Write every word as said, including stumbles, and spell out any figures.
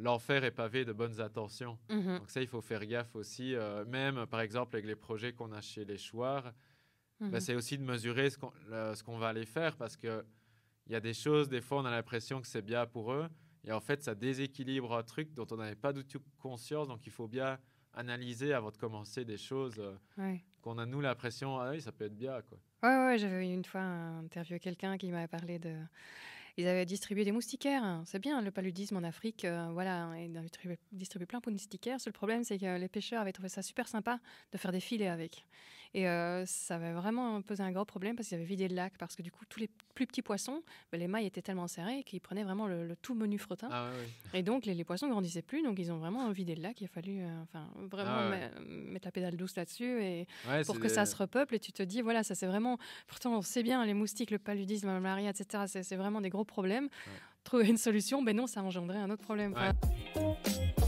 l'enfer est pavé de bonnes intentions. Mhm. Donc ça, il faut faire gaffe aussi. euh, même, par exemple, avec les projets qu'on a chez les Chouards, Mhm. ben, c'est aussi de mesurer ce qu'on le- ce qu'on va aller faire parce que il y a des choses, des fois, on a l'impression que c'est bien pour eux. Et en fait, ça déséquilibre un truc dont on n'avait pas du tout conscience. Donc, il faut bien analyser avant de commencer des choses euh, Ouais. qu'on a, nous, l'impression, ah oui, ça peut être bien, quoi. Ouais, ouais, j'avais une fois interviewé quelqu'un qui m'avait parlé de. Ils avaient distribué des moustiquaires, hein. C'est bien le paludisme en Afrique, euh, voilà, ils avaient distribué, distribué plein de moustiquaires. Seul problème, c'est que les pêcheurs avaient trouvé ça super sympa de faire des filets avec. Et euh, ça avait vraiment posé un gros problème parce qu'ils avaient vidé le lac, parce que du coup, tous les plus petits poissons, ben, les mailles étaient tellement serrées qu'ils prenaient vraiment le, le tout menu fretin. Ah oui, oui. Et donc, les, les poissons ne grandissaient plus, donc ils ont vraiment vidé le lac. Il a fallu euh, enfin, vraiment Ah ouais. me- mettre la pédale douce là-dessus et Ouais, pour c'est que ça des- se repeuple. Et tu te dis, voilà, ça c'est vraiment. Pourtant, on sait bien, les moustiques, le paludisme, la malaria, et cetera, c'est c'est vraiment des gros problèmes. Ouais. Trouver une solution, ben non, ça a engendré un autre problème. Enfin, Ouais.